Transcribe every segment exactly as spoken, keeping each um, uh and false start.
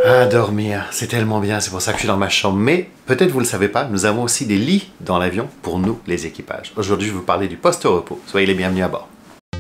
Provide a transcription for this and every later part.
Ah, dormir, c'est tellement bien, c'est pour ça que je suis dans ma chambre. Mais peut-être vous ne le savez pas, nous avons aussi des lits dans l'avion pour nous, les équipages. Aujourd'hui, je vais vous parler du poste repos. Soyez les bienvenus à bord.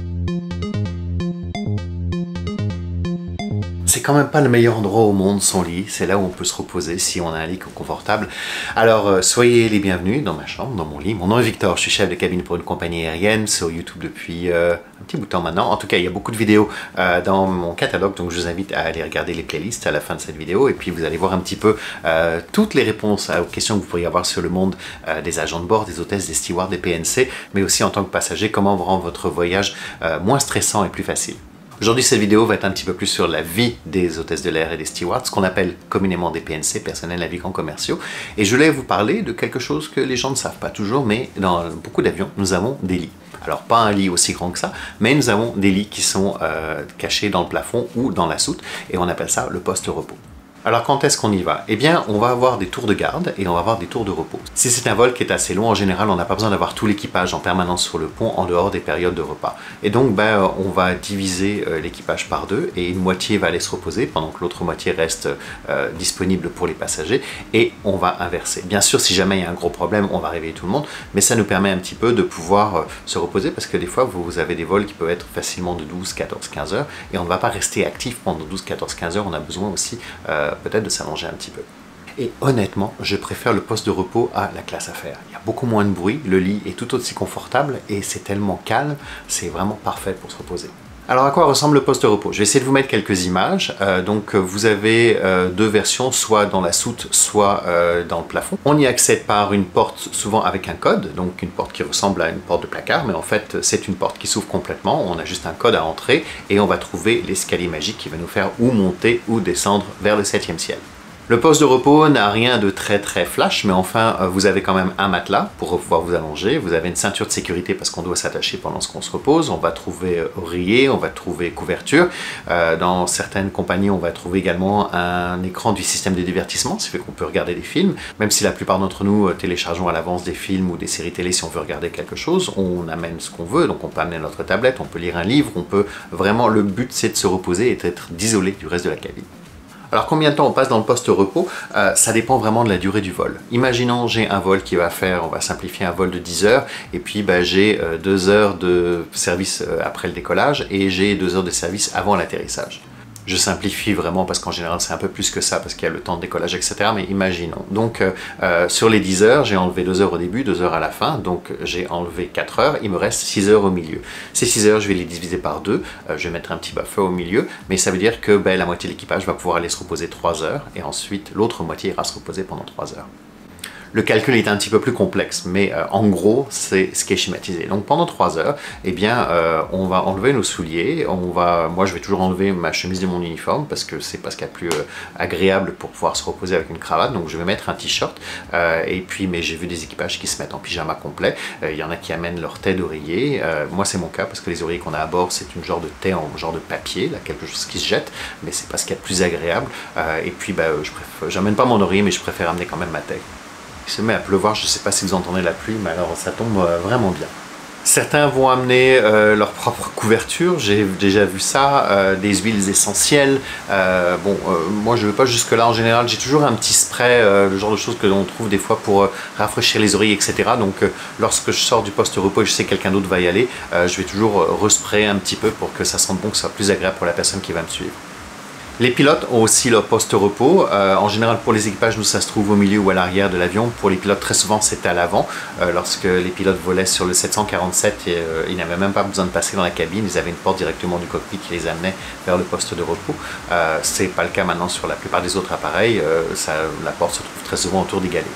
C'est quand même pas le meilleur endroit au monde, son lit. C'est là où on peut se reposer si on a un lit confortable. Alors, euh, soyez les bienvenus dans ma chambre, dans mon lit. Mon nom est Victor, je suis chef de cabine pour une compagnie aérienne sur YouTube depuis euh, un petit bout de temps maintenant. En tout cas, il y a beaucoup de vidéos euh, dans mon catalogue, donc je vous invite à aller regarder les playlists à la fin de cette vidéo. Et puis, vous allez voir un petit peu euh, toutes les réponses aux questions que vous pourriez avoir sur le monde euh, des agents de bord, des hôtesses, des stewards, des P N C, mais aussi en tant que passager, comment rendre votre voyage euh, moins stressant et plus facile. Aujourd'hui, cette vidéo va être un petit peu plus sur la vie des hôtesses de l'air et des stewards, ce qu'on appelle communément des P N C, personnels navigants commerciaux. Et je voulais vous parler de quelque chose que les gens ne savent pas toujours, mais dans beaucoup d'avions, nous avons des lits. Alors, pas un lit aussi grand que ça, mais nous avons des lits qui sont euh, cachés dans le plafond ou dans la soute, et on appelle ça le poste repos. Alors quand est-ce qu'on y va? Eh bien, on va avoir des tours de garde et on va avoir des tours de repos. Si c'est un vol qui est assez long, en général, on n'a pas besoin d'avoir tout l'équipage en permanence sur le pont en dehors des périodes de repas. Et donc, ben, on va diviser euh, l'équipage par deux et une moitié va aller se reposer pendant que l'autre moitié reste euh, disponible pour les passagers et on va inverser. Bien sûr, si jamais il y a un gros problème, on va réveiller tout le monde, mais ça nous permet un petit peu de pouvoir euh, se reposer parce que des fois, vous avez des vols qui peuvent être facilement de douze, quatorze, quinze heures et on ne va pas rester actif pendant douze, quatorze, quinze heures. On a besoin aussi euh, peut-être de s'allonger un petit peu. Et honnêtement, je préfère le poste de repos à la classe affaires. Il y a beaucoup moins de bruit, le lit est tout aussi confortable et c'est tellement calme, c'est vraiment parfait pour se reposer. Alors à quoi ressemble le poste de repos? Je vais essayer de vous mettre quelques images. Euh, donc vous avez euh, deux versions, soit dans la soute, soit euh, dans le plafond. On y accède par une porte souvent avec un code, donc une porte qui ressemble à une porte de placard, mais en fait c'est une porte qui s'ouvre complètement. On a juste un code à entrer et on va trouver l'escalier magique qui va nous faire ou monter ou descendre vers le septième ciel. Le poste de repos n'a rien de très très flash, mais enfin vous avez quand même un matelas pour pouvoir vous allonger, vous avez une ceinture de sécurité parce qu'on doit s'attacher pendant ce qu'on se repose, on va trouver oreiller, on va trouver couverture, euh, dans certaines compagnies on va trouver également un écran du système de divertissement, ce qui fait qu'on peut regarder des films, même si la plupart d'entre nous téléchargeons à l'avance des films ou des séries télé si on veut regarder quelque chose, on amène ce qu'on veut, donc on peut amener notre tablette, on peut lire un livre, on peut vraiment, le but c'est de se reposer et d'être isolé du reste de la cabine. Alors combien de temps on passe dans le poste repos? euh, Ça dépend vraiment de la durée du vol. Imaginons j'ai un vol qui va faire, on va simplifier un vol de dix heures, et puis ben, j'ai euh, deux heures de service euh, après le décollage et j'ai deux heures de service avant l'atterrissage. Je simplifie vraiment parce qu'en général c'est un peu plus que ça parce qu'il y a le temps de décollage, et cetera. Mais imaginons. Donc euh, euh, sur les dix heures, j'ai enlevé deux heures au début, deux heures à la fin. Donc j'ai enlevé quatre heures, il me reste six heures au milieu. Ces six heures, je vais les diviser par deux. Euh, je vais mettre un petit buffer au milieu. Mais ça veut dire que ben, la moitié de l'équipage va pouvoir aller se reposer trois heures. Et ensuite, l'autre moitié ira se reposer pendant trois heures. Le calcul est un petit peu plus complexe, mais euh, en gros, c'est ce qui est schématisé. Donc pendant trois heures, eh bien, euh, on va enlever nos souliers. On va, moi, je vais toujours enlever ma chemise de mon uniforme parce que c'est pas ce qu'il y a de plus euh, agréable pour pouvoir se reposer avec une cravate. Donc je vais mettre un t-shirt. Euh, et puis, mais j'ai vu des équipages qui se mettent en pyjama complet. Euh, il y en a qui amènent leur thé d'oreiller. Euh, moi, c'est mon cas parce que les oreillers qu'on a à bord, c'est une genre de thé en genre de papier, là, quelque chose qui se jette, mais c'est pas ce qu'il y a de plus agréable. Euh, et puis, bah, je préfère, j'amène pas mon oreiller, mais je préfère amener quand même ma thé. Il se met à pleuvoir, je ne sais pas si vous entendez la pluie, mais alors ça tombe vraiment bien. Certains vont amener euh, leur propre couverture, j'ai déjà vu ça, euh, des huiles essentielles. Euh, bon, euh, moi je ne vais pas jusque là en général, j'ai toujours un petit spray, euh, le genre de choses que l'on trouve des fois pour euh, rafraîchir les oreilles, et cetera. Donc euh, lorsque je sors du poste repos et je sais que quelqu'un d'autre va y aller, euh, je vais toujours euh, resprayer un petit peu pour que ça sente bon, que ce soit plus agréable pour la personne qui va me suivre. Les pilotes ont aussi leur poste repos. Euh, en général, pour les équipages, nous, ça se trouve au milieu ou à l'arrière de l'avion. Pour les pilotes, très souvent, c'était à l'avant. Euh, lorsque les pilotes volaient sur le sept cent quarante-sept, et, euh, ils n'avaient même pas besoin de passer dans la cabine. Ils avaient une porte directement du cockpit qui les amenait vers le poste de repos. Euh, c'est pas le cas maintenant sur la plupart des autres appareils. Euh, ça, la porte se trouve très souvent autour des galets.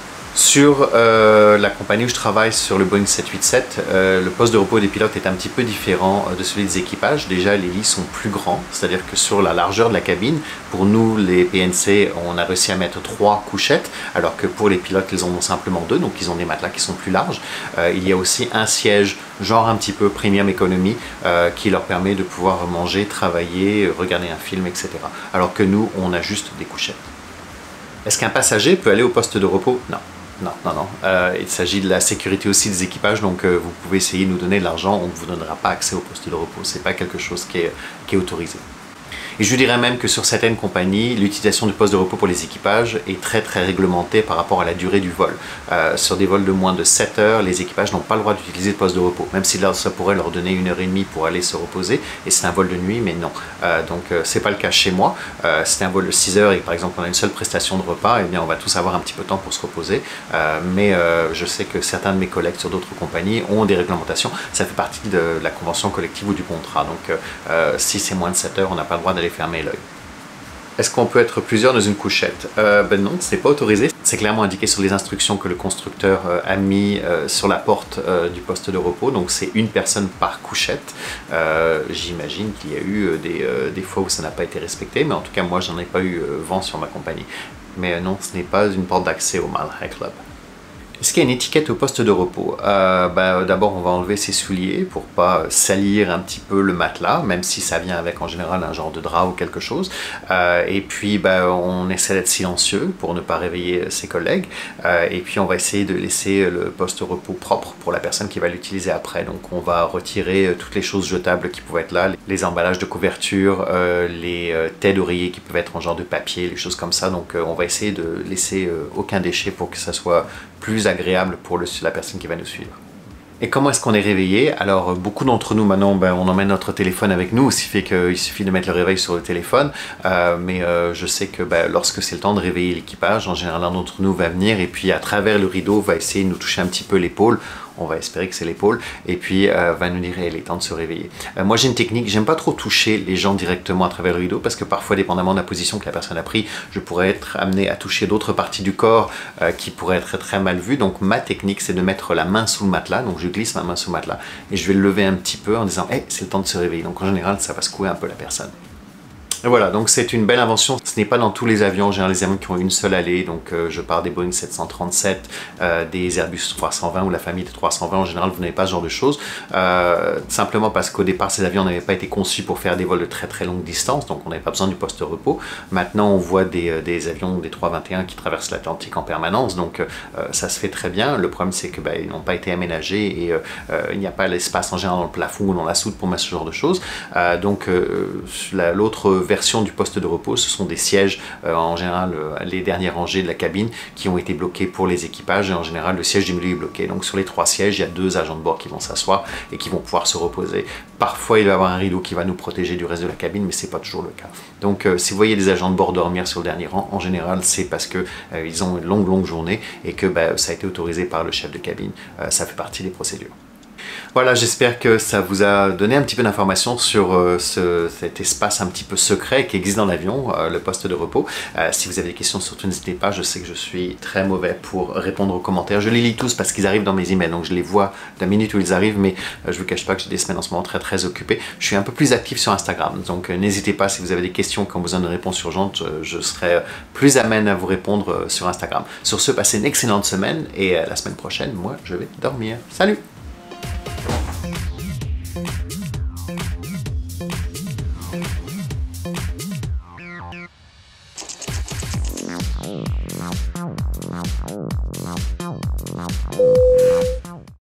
Sur euh, la compagnie où je travaille, sur le Boeing sept cent quatre-vingt-sept, euh, le poste de repos des pilotes est un petit peu différent de celui des équipages. Déjà, les lits sont plus grands, c'est-à-dire que sur la largeur de la cabine, pour nous, les P N C, on a réussi à mettre trois couchettes, alors que pour les pilotes, ils en ont simplement deux, donc ils ont des matelas qui sont plus larges. Euh, il y a aussi un siège, genre un petit peu premium economy, euh, qui leur permet de pouvoir manger, travailler, regarder un film, et cetera. Alors que nous, on a juste des couchettes. Est-ce qu'un passager peut aller au poste de repos? Non. Non, non, non. Euh, il s'agit de la sécurité aussi des équipages, donc euh, vous pouvez essayer de nous donner de l'argent, on ne vous donnera pas accès au poste de repos. Ce n'est pas quelque chose qui est, qui est autorisé. Et je dirais même que sur certaines compagnies, l'utilisation du poste de repos pour les équipages est très très réglementée par rapport à la durée du vol. Euh, sur des vols de moins de sept heures, les équipages n'ont pas le droit d'utiliser le poste de repos, même si là ça pourrait leur donner une heure et demie pour aller se reposer, et c'est un vol de nuit, mais non. Euh, donc euh, c'est pas le cas chez moi. Euh, c'est un vol de six heures et par exemple on a une seule prestation de repas, et bien on va tous avoir un petit peu de temps pour se reposer. Euh, mais euh, je sais que certains de mes collègues sur d'autres compagnies ont des réglementations. Ça fait partie de la convention collective ou du contrat. Donc euh, si c'est moins de sept heures, on n'a pas le droit d'aller fermer l'œil. Est-ce qu'on peut être plusieurs dans une couchette? euh, Ben non, ce n'est pas autorisé. C'est clairement indiqué sur les instructions que le constructeur euh, a mis euh, sur la porte euh, du poste de repos. Donc c'est une personne par couchette. Euh, J'imagine qu'il y a eu euh, des, euh, des fois où ça n'a pas été respecté, mais en tout cas moi j'en ai pas eu euh, vent sur ma compagnie. Mais euh, non, ce n'est pas une porte d'accès au Mile High Club. Est-ce qu'il y a une étiquette au poste de repos? euh, bah, D'abord, on va enlever ses souliers pour pas salir un petit peu le matelas, même si ça vient avec en général un genre de drap ou quelque chose. Euh, et puis, bah, on essaie d'être silencieux pour ne pas réveiller ses collègues. Euh, et puis, on va essayer de laisser le poste de repos propre pour la personne qui va l'utiliser après. Donc, on va retirer toutes les choses jetables qui pouvaient être là, les emballages de couverture, euh, les euh, têtes d'oreiller qui peuvent être en genre de papier, les choses comme ça. Donc, euh, on va essayer de laisser euh, aucun déchet pour que ça soit plus agréable pour le, la personne qui va nous suivre. Et comment est-ce qu'on est réveillé? Alors beaucoup d'entre nous maintenant, ben, on emmène notre téléphone avec nous, ce qui fait qu'il suffit de mettre le réveil sur le téléphone, euh, mais euh, je sais que ben, lorsque c'est le temps de réveiller l'équipage, en général un d'entre nous va venir et puis à travers le rideau va essayer de nous toucher un petit peu l'épaule. On va espérer que c'est l'épaule, et puis euh, va nous dire il est temps de se réveiller. Euh, moi j'ai une technique, j'aime pas trop toucher les gens directement à travers le rideau, parce que parfois, dépendamment de la position que la personne a pris, je pourrais être amené à toucher d'autres parties du corps euh, qui pourraient être très mal vues. Donc ma technique, c'est de mettre la main sous le matelas, donc je glisse ma main sous le matelas, et je vais le lever un petit peu en disant hey, c'est le temps de se réveiller. Donc en général, ça va secouer un peu la personne. Et voilà, donc c'est une belle invention. Ce n'est pas dans tous les avions, en général les avions qui ont une seule allée, donc euh, je parle des Boeing sept cent trente-sept, euh, des Airbus trois cent vingt ou la famille de trois cent vingt, en général vous n'avez pas ce genre de choses, euh, simplement parce qu'au départ ces avions n'avaient pas été conçus pour faire des vols de très très longue distance, donc on n'avait pas besoin du poste de repos. Maintenant on voit des, euh, des avions, des trois vingt et un qui traversent l'Atlantique en permanence, donc euh, ça se fait très bien. Le problème c'est que bah, ils n'ont pas été aménagés et euh, euh, il n'y a pas l'espace en général dans le plafond ou dans la soute pour mettre ce genre de choses. Euh, donc euh, l'autre version du poste de repos, ce sont des sièges, euh, en général euh, les dernières rangées de la cabine qui ont été bloqués pour les équipages, et en général le siège du milieu est bloqué. Donc sur les trois sièges, il y a deux agents de bord qui vont s'asseoir et qui vont pouvoir se reposer. Parfois il va y avoir un rideau qui va nous protéger du reste de la cabine, mais c'est pas toujours le cas. Donc euh, si vous voyez des agents de bord dormir sur le dernier rang, en général c'est parce que euh, ils ont une longue longue journée et que bah, ça a été autorisé par le chef de cabine. Euh, ça fait partie des procédures. Voilà, j'espère que ça vous a donné un petit peu d'informations sur euh, ce, cet espace un petit peu secret qui existe dans l'avion, euh, le poste de repos. Euh, si vous avez des questions, surtout n'hésitez pas. Je sais que je suis très mauvais pour répondre aux commentaires. Je les lis tous parce qu'ils arrivent dans mes emails, donc je les vois la minute où ils arrivent, mais euh, je ne vous cache pas que j'ai des semaines en ce moment très très occupées. Je suis un peu plus actif sur Instagram, donc euh, n'hésitez pas si vous avez des questions, quand vous avez une réponse urgente, euh, je serai plus amène à vous répondre euh, sur Instagram. Sur ce, passez une excellente semaine et euh, la semaine prochaine, moi, je vais dormir. Salut!